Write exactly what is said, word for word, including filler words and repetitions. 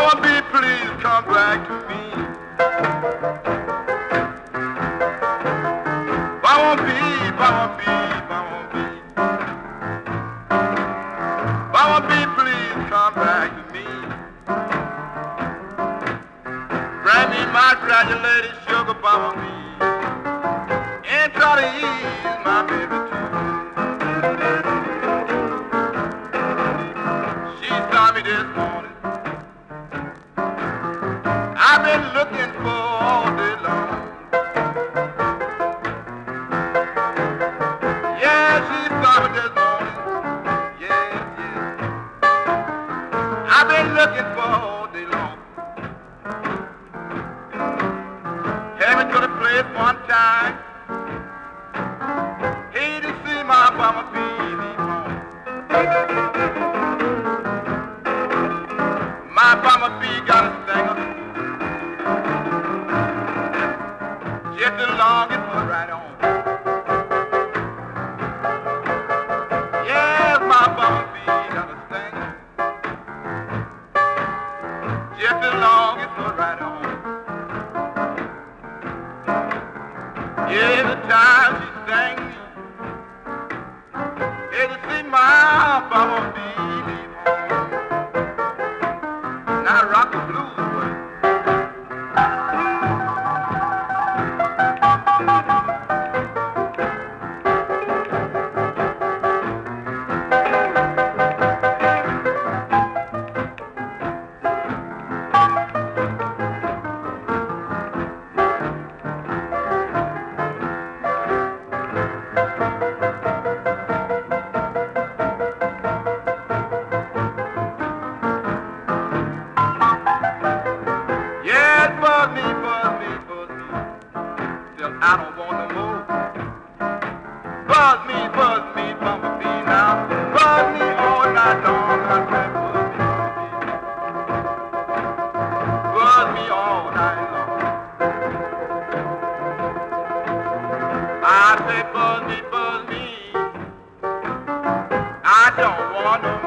Bumblebee, please come back to me. Bumblebee, Bumblebee, Bumblebee. Bumblebee, please come back to me. Bring me my granulated sugar, Bumblebee, and try to ease my baby too. She saw me this morning. I've been looking for all day long. Yeah, she saw me this morning. Yeah, yeah. I've been looking for all day long. Had me to the place one time. Hey, to see my Bumblebee leave home. My Bumblebee got a stinger. Just as long as we're right on. Yeah, my Bumblebee got a stinger. Just as long as we're right on. Every time she sang me, yeah, to see my Bumblebee leave home. Now rock the blues, boy. Buzz me, buzz me, buzz me, till I don't want no more. Buzz me, buzz me, Bumblebee now. Buzz me all night long, I said buzz me, Bumblebee. Buzz me all night long. I say buzz me, buzz me, I don't want no more.